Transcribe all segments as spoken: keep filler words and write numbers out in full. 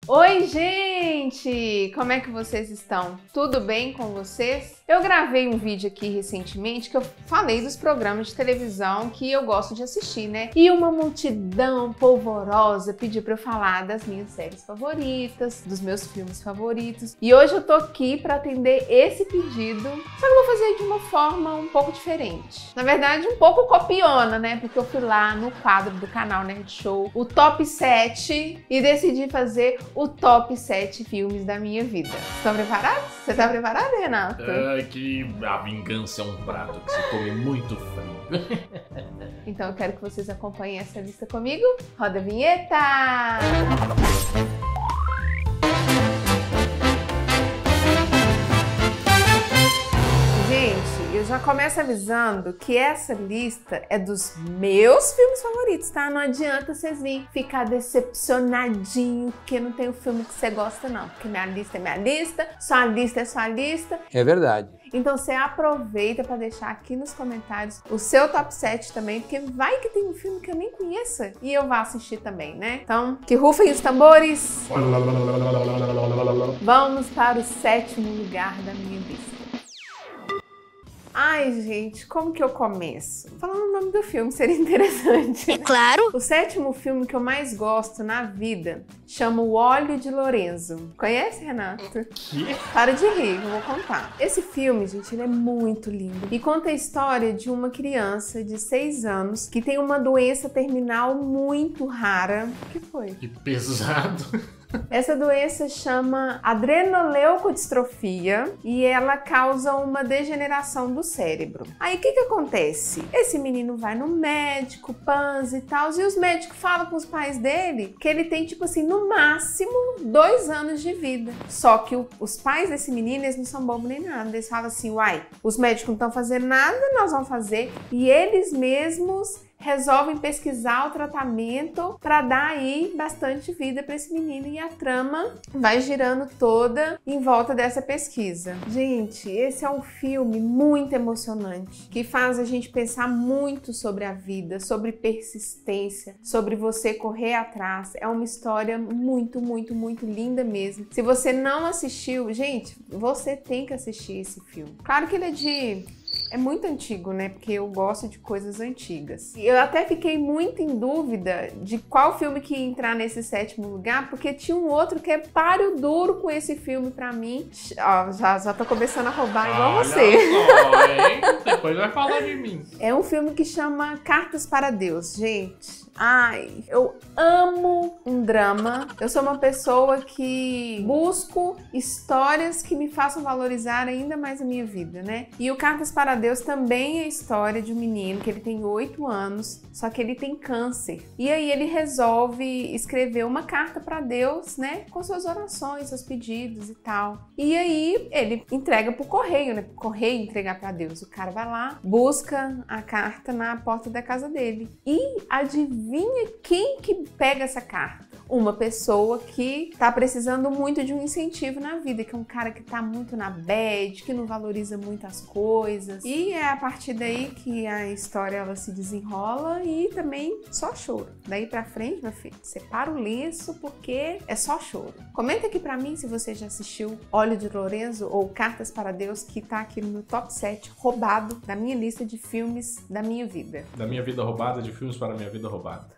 Oi, gente! Como é que vocês estão? Tudo bem com vocês? Eu gravei um vídeo aqui recentemente que eu falei dos programas de televisão que eu gosto de assistir, né? E uma multidão polvorosa pediu pra eu falar das minhas séries favoritas, dos meus filmes favoritos. E hoje eu tô aqui pra atender esse pedido, só que eu vou fazer de uma forma um pouco diferente. Na verdade, um pouco copiona, né? Porque eu fui lá no quadro do canal Nerd Show, o Top sete, e decidi fazer o Top sete filmes da minha vida. Estão preparados? Você tá preparado, Renato? É que a vingança é um prato que se come muito frio. Então eu quero que vocês acompanhem essa lista comigo. Roda a vinheta! Gente, eu já começo avisando que essa lista é dos meus filmes favoritos, tá? Não adianta vocês virem ficar decepcionadinho porque não tem o filme que você gosta, não. Porque minha lista é minha lista, sua lista é sua lista. É verdade. Então você aproveita para deixar aqui nos comentários o seu top sete também, porque vai que tem um filme que eu nem conheça e eu vá assistir também, né? Então, que rufem os tambores. Vamos para o sétimo lugar da minha lista. Ai, gente, como que eu começo? Falando o nome do filme, seria interessante. É claro! O sétimo filme que eu mais gosto na vida chama O Óleo de Lorenzo. Conhece, Renato? Que? Para de rir, eu vou contar. Esse filme, gente, ele é muito lindo. E conta a história de uma criança de seis anos que tem uma doença terminal muito rara. O que foi? Que pesado. Essa doença chama adrenoleucodistrofia e ela causa uma degeneração do cérebro. Aí o que que acontece? Esse menino vai no médico, panza e tal, e os médicos falam com os pais dele que ele tem, tipo assim, no máximo dois anos de vida. Só que o, os pais desse menino, eles não são bobos nem nada. Eles falam assim, uai, os médicos não estão fazendo nada, nós vamos fazer. E eles mesmos resolvem pesquisar o tratamento para dar aí bastante vida para esse menino e a trama vai girando toda em volta dessa pesquisa. Gente, esse é um filme muito emocionante que faz a gente pensar muito sobre a vida, sobre persistência, sobre você correr atrás. É uma história muito, muito, muito linda mesmo. Se você não assistiu, gente, você tem que assistir esse filme. Claro que ele é de... É muito antigo, né? Porque eu gosto de coisas antigas. E eu até fiquei muito em dúvida de qual filme que ia entrar nesse sétimo lugar, porque tinha um outro que é páreo duro com esse filme pra mim. Ó, já, já tô começando a roubar igual Olha você. Só, hein? Depois vai falar de mim. É um filme que chama Cartas para Deus, gente. Ai, eu amo um drama. Eu sou uma pessoa que busco histórias que me façam valorizar ainda mais a minha vida, né? E o Cartas para Deus também é a história de um menino que ele tem oito anos, só que ele tem câncer. E aí ele resolve escrever uma carta para Deus, né? Com suas orações, seus pedidos e tal. E aí ele entrega pro correio, né? Pro correio entregar para Deus. O cara vai lá, busca a carta na porta da casa dele. E adivinha Adivinha quem que pega essa carta? Uma pessoa que tá precisando muito de um incentivo na vida, que é um cara que tá muito na bad, que não valoriza muito as coisas. E é a partir daí que a história ela se desenrola e também só choro. Daí pra frente, meu filho, separa o lenço porque é só choro. Comenta aqui pra mim se você já assistiu Óleo de Lorenzo ou Cartas para Deus, que tá aqui no meu top sete roubado da minha lista de filmes da minha vida. Da minha vida roubada, de filmes para minha vida roubada.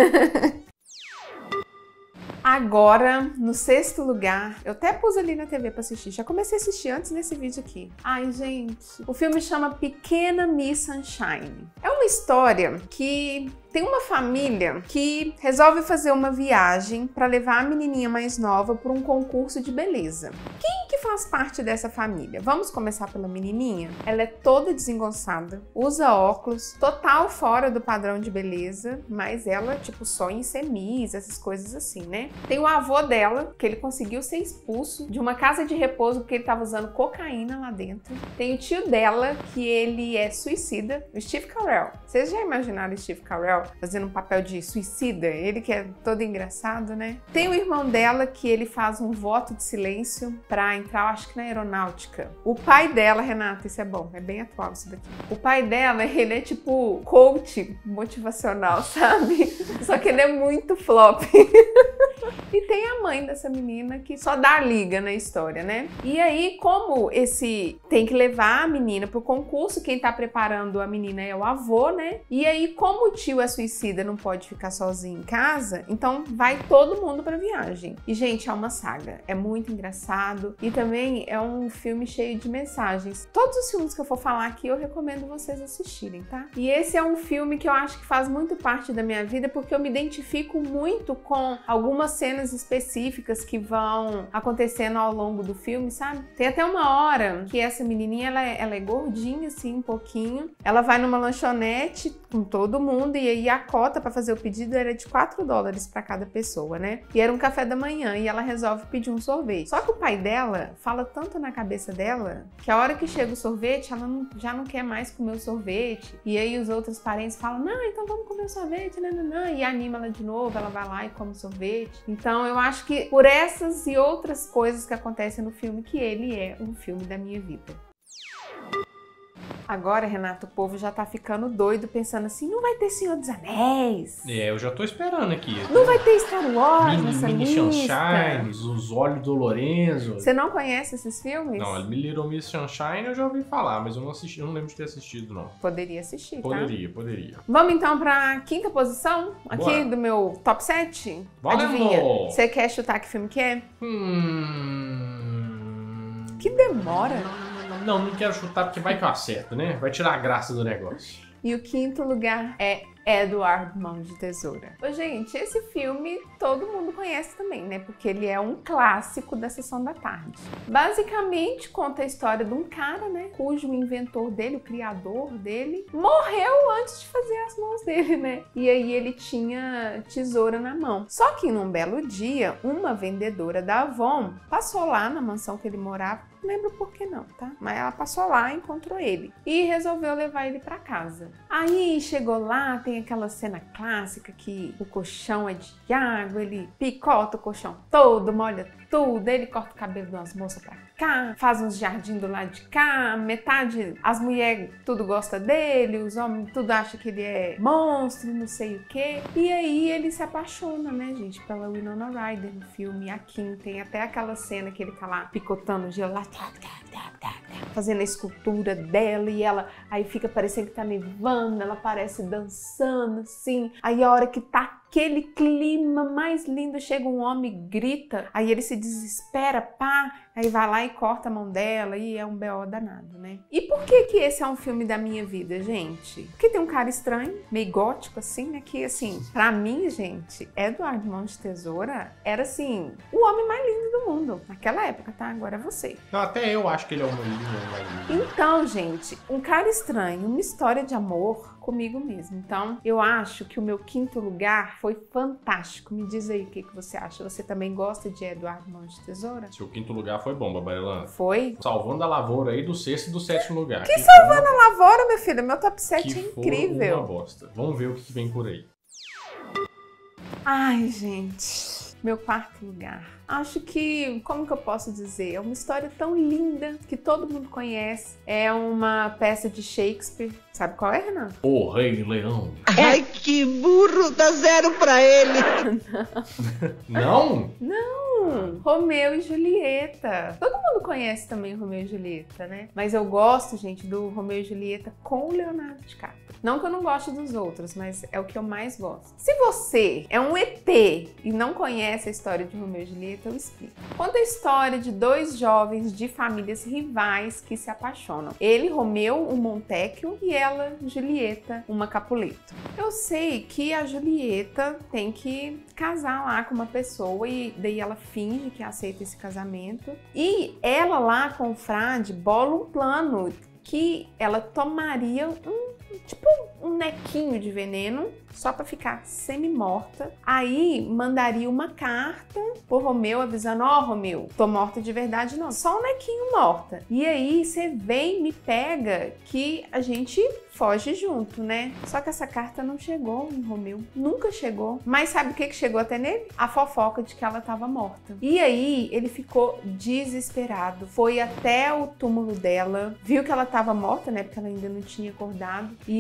Agora, no sexto lugar, eu até pus ali na T V pra assistir, já comecei a assistir antes desse vídeo aqui. Ai, gente, o filme chama Pequena Miss Sunshine. É uma história que tem uma família que resolve fazer uma viagem para levar a menininha mais nova para um concurso de beleza. Quem que faz parte dessa família? Vamos começar pela menininha? Ela é toda desengonçada, usa óculos, total fora do padrão de beleza, mas ela, tipo, sonha em ser Miss, essas coisas assim, né? Tem o avô dela, que ele conseguiu ser expulso de uma casa de repouso porque ele estava usando cocaína lá dentro. Tem o tio dela, que ele é suicida, o Steve Carell. Vocês já imaginaram o Steve Carell fazendo um papel de suicida? Ele que é todo engraçado, né? Tem o irmão dela, que ele faz um voto de silêncio pra entrar, eu acho que na aeronáutica. O pai dela, Renata, isso é bom, é bem atual isso daqui. O pai dela, ele é tipo coach motivacional, sabe? Só que ele é muito flop. E tem a mãe dessa menina que só dá liga na história, né? E aí, como esse tem que levar a menina pro concurso, quem tá preparando a menina é o avô, né? E aí, como o tio é suicida, não pode ficar sozinho em casa, então vai todo mundo pra viagem. E, gente, é uma saga. É muito engraçado. E também é um filme cheio de mensagens. Todos os filmes que eu for falar aqui, eu recomendo vocês assistirem, tá? E esse é um filme que eu acho que faz muito parte da minha vida, porque eu me identifico muito com algumas cenas específicas que vão acontecendo ao longo do filme, sabe? Tem até uma hora que essa menininha, ela é, ela é gordinha, assim, um pouquinho. Ela vai numa lanchonete com todo mundo e aí a cota pra fazer o pedido era de quatro dólares pra cada pessoa, né? E era um café da manhã e ela resolve pedir um sorvete. Só que o pai dela fala tanto na cabeça dela que a hora que chega o sorvete, ela não, já não quer mais comer o sorvete. E aí os outros parentes falam, não, então vamos comer o sorvete, não, não, não. E anima ela de novo, ela vai lá e come o sorvete. Então eu acho que por essas e outras coisas que acontecem no filme, que ele é um filme da minha vida. Agora, Renato, o povo já tá ficando doido, pensando assim, não vai ter Senhor dos Anéis? É, eu já tô esperando aqui. Não vai ter Star Wars Mini, nessa Mini lista? Sunshine, Os Olhos do Lorenzo. Você não conhece esses filmes? Não, Little Miss Sunshine eu já ouvi falar, mas eu não assisti, eu não lembro de ter assistido, não. Poderia assistir, Poderia, tá? poderia. Vamos então pra quinta posição, aqui Bora. do meu top sete? Valendo! Adivinha? Você quer chutar que filme que é? Hum... Que demora! Não, não quero chutar porque vai que eu acerto, né? Vai tirar a graça do negócio. E o quinto lugar é Edward Mão de Tesoura. Ô, gente, esse filme todo mundo conhece também, né? Porque ele é um clássico da Sessão da Tarde. Basicamente, conta a história de um cara, né? Cujo inventor dele, o criador dele, morreu antes de fazer as mãos dele, né? E aí ele tinha tesoura na mão. Só que num belo dia, uma vendedora da Avon passou lá na mansão que ele morava. Não lembro por que não, tá? Mas ela passou lá, encontrou ele e resolveu levar ele pra casa. Aí chegou lá, tem aquela cena clássica que o colchão é de água, ele picota o colchão todo, molha tudo, ele corta o cabelo de umas moças pra cá, faz uns jardins do lado de cá, metade, as mulheres tudo gosta dele, os homens tudo acham que ele é monstro, não sei o quê. E aí ele se apaixona, né, gente, pela Winona Ryder no filme. A Kim tem até aquela cena que ele tá lá picotando o gelo lá, fazendo a escultura dela e ela aí fica parecendo que tá nevando, ela parece dançando assim. Aí a hora que tá aquele clima mais lindo, chega um homem e grita, aí ele se desespera, pá, aí vai lá e corta a mão dela e é um B O danado, né? E por que que esse é um filme da minha vida, gente? Porque tem um cara estranho, meio gótico assim, né? Que assim, pra mim, gente, Edward Mão de Tesoura era assim, o homem mais lindo do mundo. Naquela época, tá? Agora é você. Não, até eu acho que ele é o mais lindo. Então, gente, um cara estranho, uma história de amor comigo mesmo. Então, eu acho que o meu quinto lugar foi fantástico. Me diz aí o que, que você acha. Você também gosta de Edward Mão de Tesoura? Seu quinto lugar foi bom, Babarelana. Foi? Salvando a lavoura aí do sexto e do sétimo lugar. Que, que salvando uma... a lavoura, meu filho? Meu top sete que é incrível. Uma bosta. Vamos ver o que vem por aí. Ai, gente. Meu quarto lugar. Acho que, como que eu posso dizer? É uma história tão linda que todo mundo conhece. É uma peça de Shakespeare. Sabe qual é, Renan? O Rei Leão. Ai, que burro! Dá zero pra ele! Não? Não! Romeu e Julieta. Todo mundo conhece também Romeu e Julieta, né? Mas eu gosto, gente, do Romeu e Julieta com o Leonardo DiCaprio. Não que eu não goste dos outros, mas é o que eu mais gosto. Se você é um E T e não conhece a história de Romeu e Julieta, eu explico. Conta a história de dois jovens de famílias rivais que se apaixonam. Ele, Romeu, um Montecchio, e ela, Julieta, uma Capuleto. Eu sei que a Julieta tem que casar lá com uma pessoa e daí ela finge que aceita esse casamento. E ela lá com o frade bola um plano que ela tomaria um tipo um nequinho de veneno, só para ficar semi-morta. Aí mandaria uma carta pro Romeu avisando, ó, oh, Romeu, tô morta de verdade não, só um nequinho morta. E aí você vem, me pega que a gente foge junto, né? Só que essa carta não chegou em Romeu, nunca chegou. Mas sabe o que que chegou até nele? A fofoca de que ela tava morta. E aí ele ficou desesperado, foi até o túmulo dela, viu que ela tava morta, né? Porque ela ainda não tinha acordado. E aí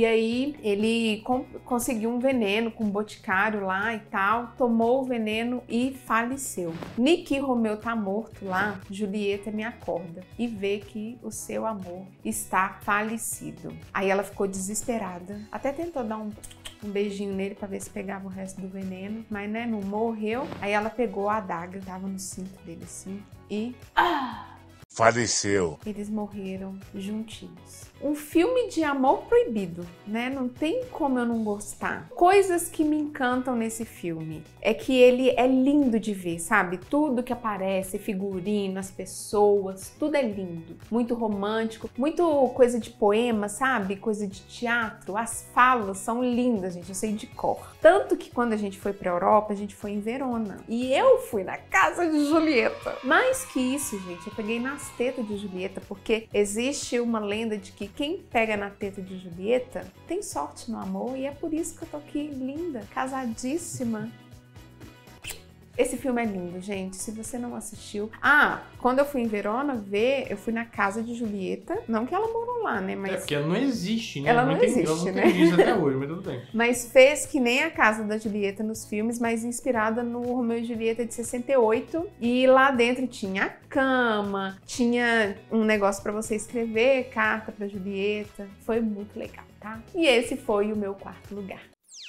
Aí ele com, conseguiu um veneno com um boticário lá e tal, tomou o veneno e faleceu. Niki Romeu tá morto lá, Julieta me acorda e vê que o seu amor está falecido. Aí ela ficou desesperada, até tentou dar um... um beijinho nele pra ver se pegava o resto do veneno, mas né, não morreu. Aí ela pegou a adaga, tava no cinto dele assim e... Ah! Faleceu. Eles morreram juntinhos. Um filme de amor proibido, né? Não tem como eu não gostar. Coisas que me encantam nesse filme é que ele é lindo de ver, sabe? Tudo que aparece, figurino, as pessoas, tudo é lindo. Muito romântico, muito coisa de poema, sabe? Coisa de teatro. As falas são lindas, gente. Eu sei de cor. Tanto que quando a gente foi pra Europa, a gente foi em Verona. E eu fui na casa de Julieta. Mais que isso, gente, eu peguei nas tetas de Julieta, porque existe uma lenda de que quem pega na teta de Julieta tem sorte no amor, e é por isso que eu tô aqui linda, casadíssima. Esse filme é lindo, gente, se você não assistiu... Ah, quando eu fui em Verona ver, eu fui na casa de Julieta, não que ela morou lá, né, mas... É porque ela não existe, né? Ela não, não existe, eu não né? entendi isso até hoje, mas tudo bem. Mas fez que nem a casa da Julieta nos filmes, mas inspirada no Romeu e Julieta de sessenta e oito. E lá dentro tinha a cama, tinha um negócio pra você escrever, carta pra Julieta. Foi muito legal, tá? E esse foi o meu quarto lugar.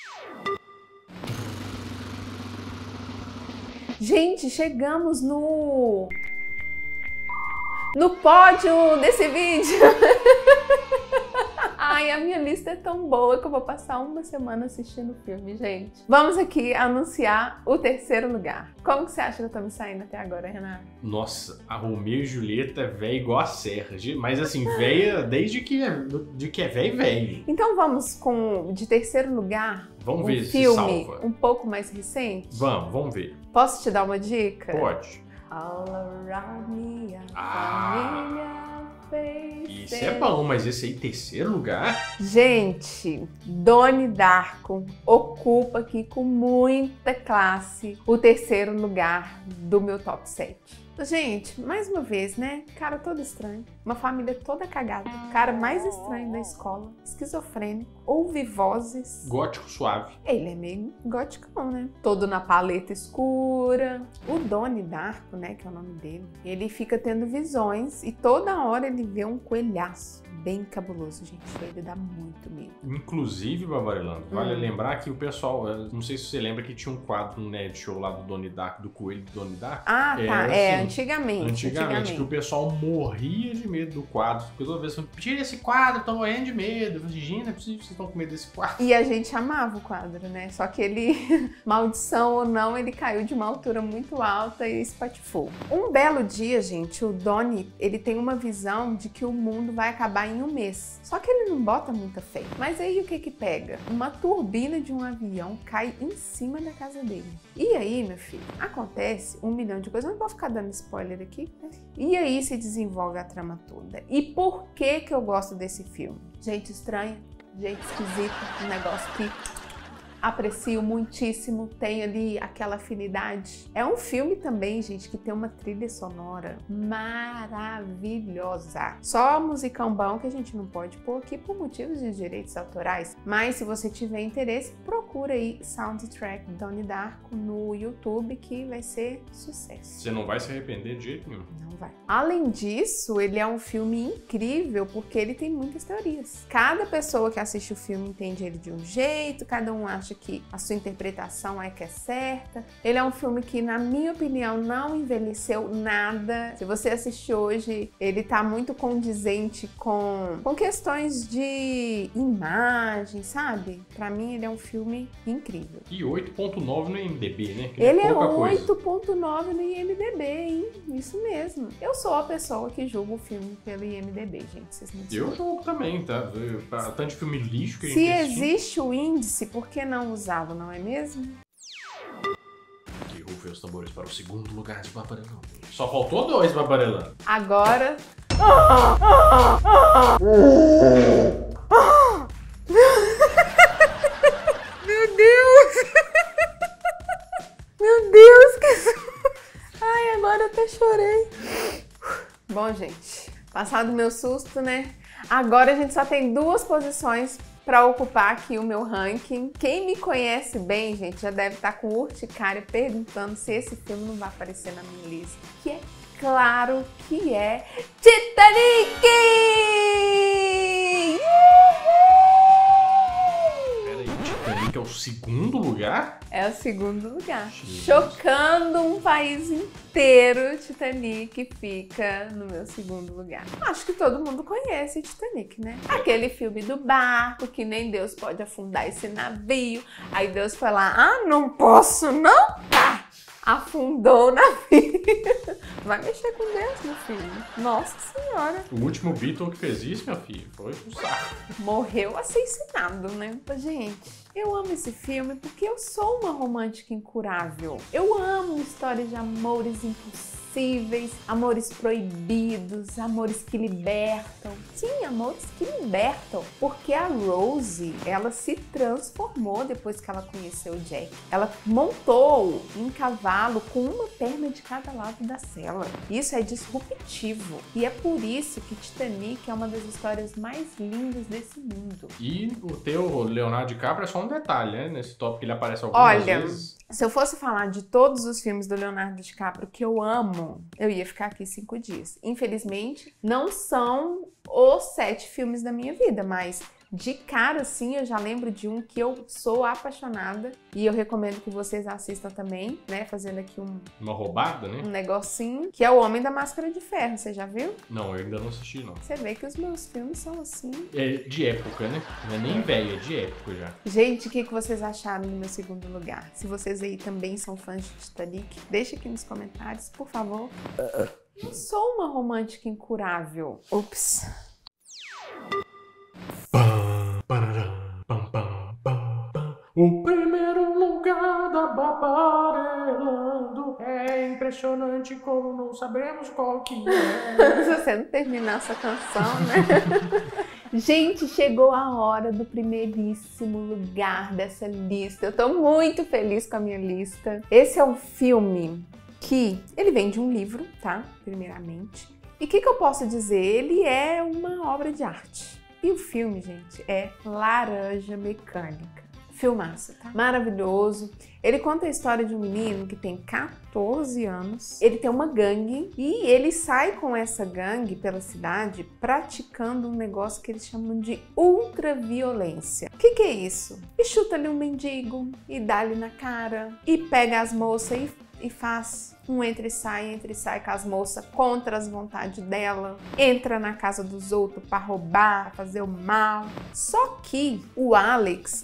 Gente, chegamos no... no pódio desse vídeo. Ai, a minha lista é tão boa que eu vou passar uma semana assistindo o filme, gente. Vamos aqui anunciar o terceiro lugar. Como que você acha que eu tô me saindo até agora, Renato? Nossa, a Romeu e Julieta é velha igual a serra. Mas assim, velha desde que é, de que é velha e velha. Então vamos com, de terceiro lugar, vamos um ver se filme salva. um pouco mais recente? Vamos, vamos ver. Posso te dar uma dica? Pode. All around me, a Ah, família isso é bom, mas esse aí, terceiro lugar? Gente, Donnie Darko ocupa aqui com muita classe o terceiro lugar do meu top sete. Gente, mais uma vez, né? Cara todo estranho, uma família toda cagada, cara mais estranho da escola, esquizofrênico, ouve vozes. Gótico suave. Ele é meio goticão, né? Todo na paleta escura. O Donnie Darko, né, que é o nome dele, ele fica tendo visões e toda hora ele vê um coelhaço bem cabuloso, gente. Ele dá muito medo. Inclusive, Barbarelando, vale Hum. lembrar que o pessoal, eu não sei se você lembra que tinha um quadro no Nerd Show lá do Donnie Darko, do coelho do Donnie Darko. Ah, tá. Era É, assim, antigamente. Antigamente, que o pessoal morria de medo do quadro. Porque toda vez falando, tira esse quadro, tô morrendo de medo. Eu falei, gente, não é possível que vocês estão com medo desse quadro. E a gente amava o quadro, né? Só que ele, maldição ou não, ele caiu de uma altura muito alta e espatifou. Um belo dia, gente, o Donnie, ele tem uma visão de que o mundo vai acabar em um mês. Só que ele não bota muita fé. Mas aí o que que pega? Uma turbina de um avião cai em cima da casa dele. E aí, meu filho, acontece um milhão de coisas. Eu não vou ficar dando spoiler aqui, né? E aí se desenvolve a trama toda. E por que que eu gosto desse filme? Gente estranha, gente esquisita, um negócio que aprecio muitíssimo, tem ali aquela afinidade. É um filme também, gente, que tem uma trilha sonora maravilhosa. Só musicão bom que a gente não pode pôr aqui por motivos de direitos autorais. Mas se você tiver interesse, procura aí Soundtrack Donnie Darko no YouTube, que vai ser sucesso. Você não vai se arrepender de jeito nenhum. Não vai. Além disso, ele é um filme incrível porque ele tem muitas teorias. Cada pessoa que assiste o filme entende ele de um jeito, cada um acha que a sua interpretação é que é certa. Ele é um filme que, na minha opinião, não envelheceu nada. Se você assistir hoje, ele tá muito condizente com, com questões de imagem, sabe? Pra mim, ele é um filme incrível. E oito ponto nove no I M D B, né? Que Ele é pouca coisa. oito ponto nove no I M D B, hein? Isso mesmo. Eu sou a pessoa que julga o filme pelo I M D B, gente. Vocês me Eu desculpem. jogo também, tá? Eu- Tanto de filme lixo que a gente Se tem assistido. existe o índice, por que não usá-lo, não é mesmo? Que rufem os tambores para o segundo lugar de Barbarelão. Só faltou dois, Barbarelão. Agora... Meu Deus! Meu Deus, que... Ai, agora eu até chorei. Bom, gente, passado o meu susto, né? Agora a gente só tem duas posições pra ocupar aqui o meu ranking. Quem me conhece bem, gente, já deve estar com urticária perguntando se esse filme não vai aparecer na minha lista. Que é claro que é Titanic! Titanic é o segundo lugar? É o segundo lugar. Jesus. Chocando um país inteiro, Titanic fica no meu segundo lugar. Acho que todo mundo conhece Titanic, né? Aquele filme do barco, que nem Deus pode afundar esse navio. Aí Deus foi lá, ah, não posso não? Tá! Afundou o navio. Vai mexer com Deus, meu filho. Nossa Senhora. O último Beatle que fez isso, meu filho, foi pro saco. Morreu assassinado, né? Gente, eu amo esse filme porque eu sou uma romântica incurável. Eu amo histórias de amores impossíveis, amores proibidos, amores que libertam. Sim, amores que libertam. Porque a Rose, ela se transformou depois que ela conheceu o Jack. Ela montou um cavalo com uma perna de cada lado da sela. Isso é disruptivo. E é por isso que Titanic é uma das histórias mais lindas desse mundo. E o teu Leonardo DiCaprio é só um detalhe, né? Nesse tópico ele aparece algumas Olha, vezes. Se eu fosse falar de todos os filmes do Leonardo DiCaprio que eu amo, eu ia ficar aqui cinco dias. Infelizmente, não são os sete filmes da minha vida, mas de cara, assim, eu já lembro de um que eu sou apaixonada e eu recomendo que vocês assistam também, né? Fazendo aqui um, Uma roubada, né? um negocinho, que é O Homem da Máscara de Ferro. Você já viu? Não, eu ainda não assisti, não. Você vê que os meus filmes são assim. É de época, né? Não é nem velho, é de época já. Gente, o que que vocês acharam no meu segundo lugar? Se vocês aí também são fãs de Titanic, deixa aqui nos comentários, por favor. Eu sou uma romântica incurável. Ups. O primeiro lugar da Babarelando é impressionante como não sabemos qual que é. Se você não terminar essa canção, né? Gente, chegou a hora do primeiríssimo lugar dessa lista. Eu tô muito feliz com a minha lista. Esse é um filme que ele vem de um livro, tá? Primeiramente. E o que que eu posso dizer? Ele é uma obra de arte. E o filme, gente, é Laranja Mecânica. Filmaço, tá? Maravilhoso. Ele conta a história de um menino que tem quatorze anos. Ele tem uma gangue e ele sai com essa gangue pela cidade praticando um negócio que eles chamam de ultraviolência. O que que é isso? E chuta ali um mendigo e dá-lhe na cara e pega as moças e, e faz um entra e sai, entra e sai com as moças contra as vontades dela, entra na casa dos outros para roubar, fazer o mal. Só que o Alex,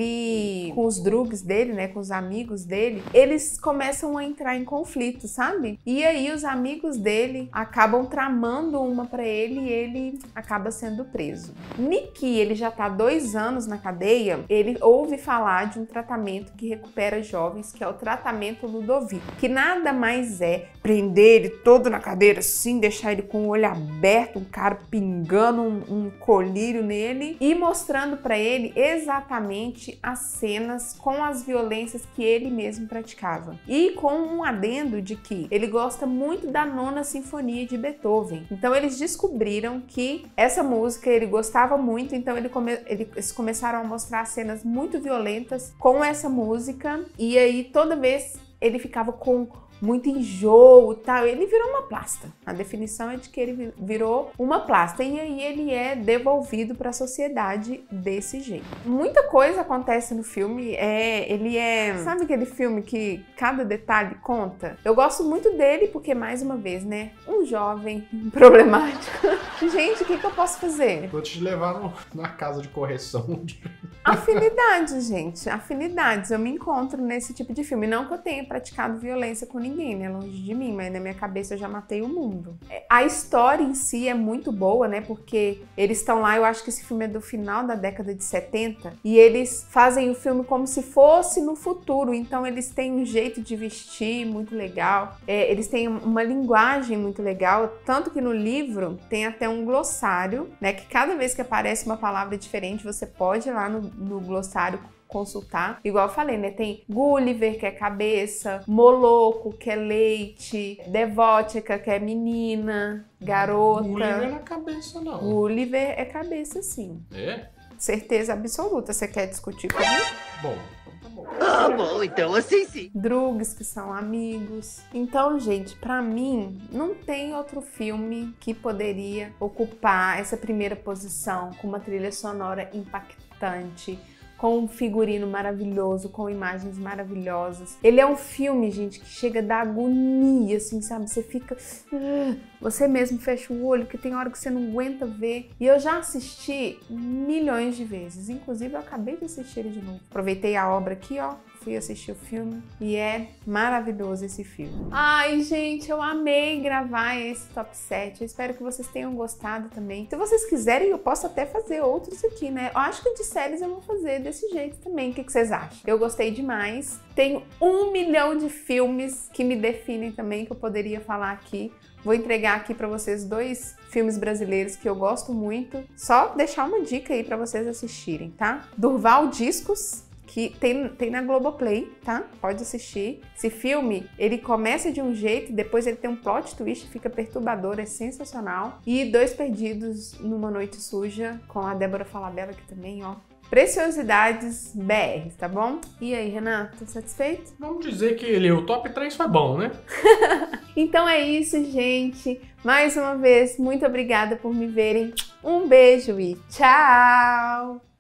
ele, com os drugs dele, né, com os amigos dele, eles começam a entrar em conflito, sabe? E aí os amigos dele acabam tramando uma para ele e ele acaba sendo preso. Nicky, ele já tá dois anos na cadeia, ele ouve falar de um tratamento que recupera jovens, que é o tratamento Ludovico, que nada mais é prender ele todo na cadeira assim, deixar ele com o olho aberto, um cara pingando um, um colírio nele e mostrando pra ele exatamente as cenas com as violências que ele mesmo praticava. E com um adendo de que ele gosta muito da Nona Sinfonia de Beethoven. Então eles descobriram que essa música ele gostava muito, então ele come, eles começaram a mostrar cenas muito violentas com essa música e aí toda vez ele ficava com muito enjoo e tal, ele virou uma plasta. A definição é de que ele virou uma plasta e aí ele é devolvido para a sociedade desse jeito. Muita coisa acontece no filme, é, ele é... Sabe aquele filme que cada detalhe conta? Eu gosto muito dele porque, mais uma vez, né, um jovem problemático. Gente, o que que eu posso fazer? Vou te levar no, na casa de correção. Afinidades, gente, afinidades. Eu me encontro nesse tipo de filme. Não que eu tenha praticado violência com ninguém, né? Longe de mim, mas na minha cabeça eu já matei o mundo. A história em si é muito boa, né? Porque eles estão lá, eu acho que esse filme é do final da década de setenta, e eles fazem o filme como se fosse no futuro. Então eles têm um jeito de vestir muito legal, é, eles têm uma linguagem muito legal, tanto que no livro tem até um glossário, né? Que cada vez que aparece uma palavra diferente, você pode ir lá no, no glossário consultar. Igual eu falei, né? Tem Gulliver, que é cabeça, Moloco, que é leite, Devótica, que é menina, garota. Gulliver não é cabeça, não. Gulliver é cabeça, sim. É? certeza absoluta. Você quer discutir comigo? Bom, tá bom. Ah, bom, então assim sim. Drugs, que são amigos. Então, gente, pra mim, não tem outro filme que poderia ocupar essa primeira posição com uma trilha sonora impactante, com um figurino maravilhoso, com imagens maravilhosas. Ele é um filme, gente, que chega a dar agonia, assim, sabe? Você fica... Você mesmo fecha o olho, porque tem hora que você não aguenta ver. E eu já assisti milhões de vezes. Inclusive, eu acabei de assistir ele de novo. Aproveitei a obra aqui, ó. Fui assistir o filme e é maravilhoso esse filme. Ai, gente, eu amei gravar esse top sete. Eu espero que vocês tenham gostado também. Se vocês quiserem, eu posso até fazer outros aqui, né? Eu acho que de séries eu vou fazer desse jeito também. O que vocês acham? Eu gostei demais. Tenho um milhão de filmes que me definem também, que eu poderia falar aqui. Vou entregar aqui para vocês dois filmes brasileiros que eu gosto muito. Só deixar uma dica aí para vocês assistirem, tá? Durval Discos, que tem, tem na Globoplay, tá? Pode assistir. Esse filme, ele começa de um jeito, depois ele tem um plot twist, fica perturbador, é sensacional. E Dois Perdidos numa Noite Suja, com a Débora Falabella aqui também, ó. Preciosidades B R, tá bom? E aí, Renato, satisfeito? Vamos dizer que ele, o top três foi bom, né? Então é isso, gente. Mais uma vez, muito obrigada por me verem. Um beijo e tchau!